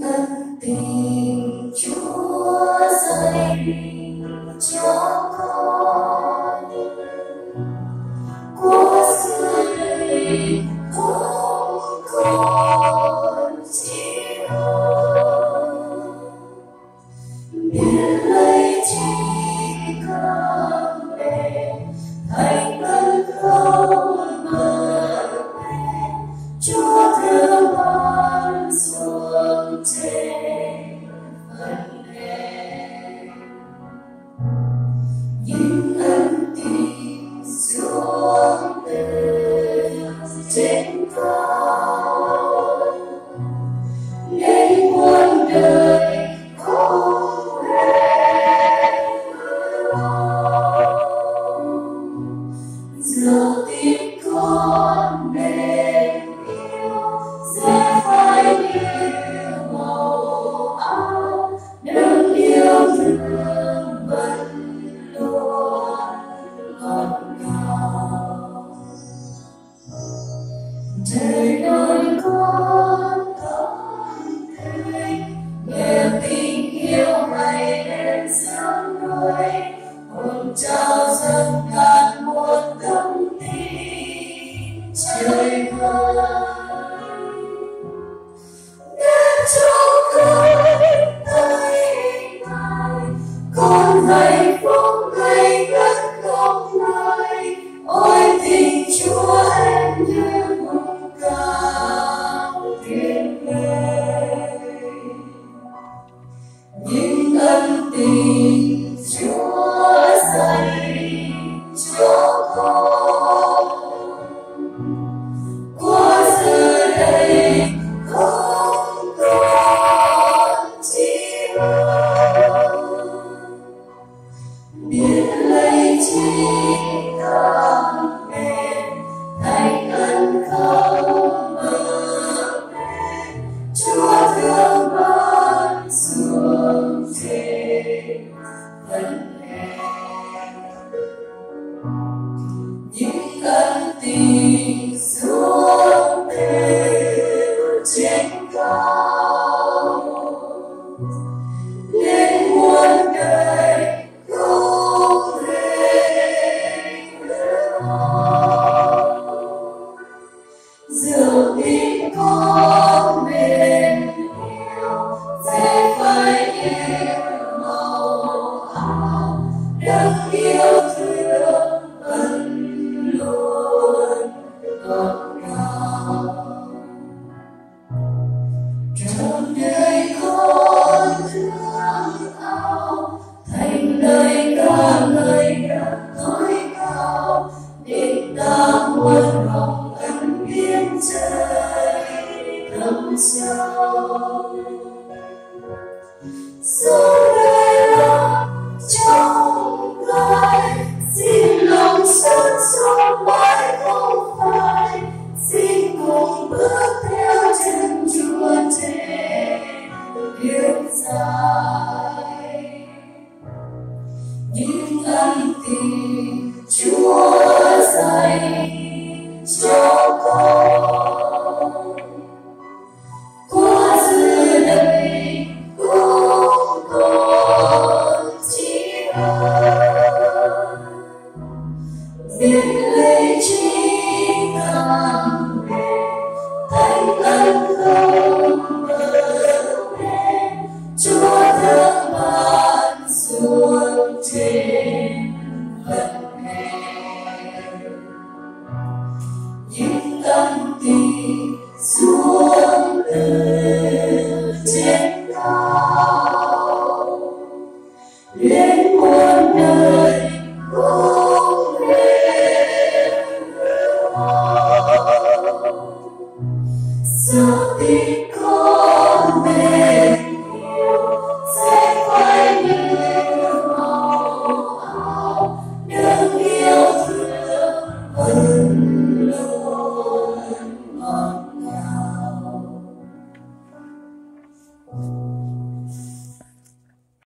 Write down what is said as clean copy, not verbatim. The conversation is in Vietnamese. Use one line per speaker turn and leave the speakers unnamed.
ân tình Chúa dành cho con của xưa đây không còn chi hơn, biết lấy chi con để thành ân không bờ bến. Chúa thương ban xuống trên phần em những ân tình xuống từ trên cao nên muôn đời không hề lo. Giờ tim con mềm yếu sẽ phải như màu áo đừng yêu thương vẫn luôn ngọt ngào. Trời ơi con thắm tươi nghe tình yêu ngày đêm sớm nuôi hồn trao dâng ngàn muôn tâm tin trời ơi để cho con tay ngài con hạnh phúc ngày ngất không lời. Ôi tình Chúa em như một ca tuyệt vời, những ân tình Chúa dành cho con qua giờ đây không còn chi hơn, biết lấy chi càng mềm thành ân không bờ bến. Chúa thương ban xuống trên phần em những ân tình xuống từ trên cao nên muôn đời không hề lo. Giờ tim con mềm yếu sẽ phải như màu áo đấng yêu thương vẫn luôn ngọt ngào. Trọn đời con thương ao thành lời ca ngợi ca tối cao để ta muôn vòng ân biên trời thâm sâu. Sống đời lòng trong gai xin lòng son son mãi không phai, xin cùng bước theo chân Chúa trên đường dài. Những ân tình Chúa dành cho con qua giờ đây không còn chi hơn, biết lấy chi càng mềm thành ân không bờ bến. Chúa thương ban xuống trên phần em những ân tình xuống từ trên cao lên muôn đời không hề lo. Giờ tim con mềm yếu sẽ phải như màu áo đấng yêu thương vẫn luôn ngọt ngào.